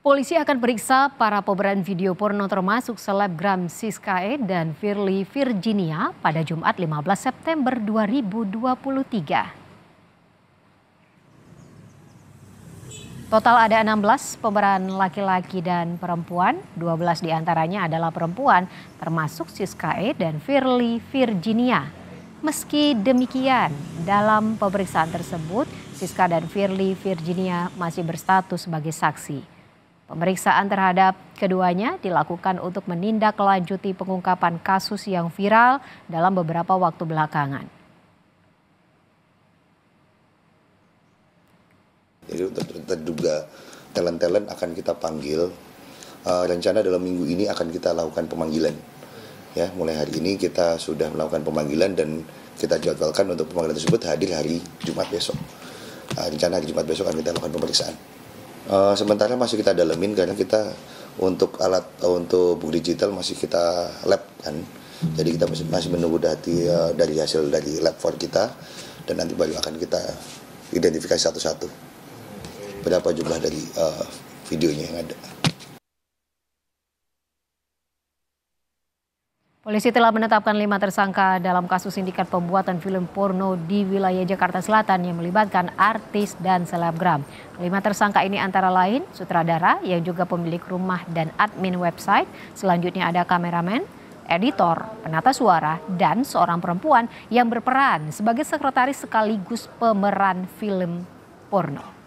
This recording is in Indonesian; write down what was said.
Polisi akan periksa para pemeran video porno termasuk selebgram Siskae dan Firly Virginia pada Jumat 15 September 2023. Total ada 16 pemeran laki-laki dan perempuan, 12 diantaranya adalah perempuan termasuk Siskae dan Firly Virginia. Meski demikian, dalam pemeriksaan tersebut, Siska dan Firly Virginia masih berstatus sebagai saksi. Pemeriksaan terhadap keduanya dilakukan untuk menindaklanjuti pengungkapan kasus yang viral dalam beberapa waktu belakangan. Jadi untuk terduga talent-talent akan kita panggil. Rencana dalam minggu ini akan kita lakukan pemanggilan. Ya, mulai hari ini kita sudah melakukan pemanggilan dan kita jadwalkan untuk pemanggilan tersebut hadir hari Jumat besok. Rencana hari Jumat besok akan kita lakukan pemeriksaan. Sementara masih kita dalamin karena kita untuk untuk bukti digital masih kita lab kan. Jadi kita masih menunggu dari hasil dari lab for kita dan nanti baru akan kita identifikasi satu-satu berapa jumlah dari videonya yang ada. Polisi telah menetapkan 5 tersangka dalam kasus sindikat pembuatan film porno di wilayah Jakarta Selatan yang melibatkan artis dan selebgram. 5 tersangka ini antara lain sutradara yang juga pemilik rumah dan admin website. Selanjutnya ada kameramen, editor, penata suara, dan seorang perempuan yang berperan sebagai sekretaris sekaligus pemeran film porno.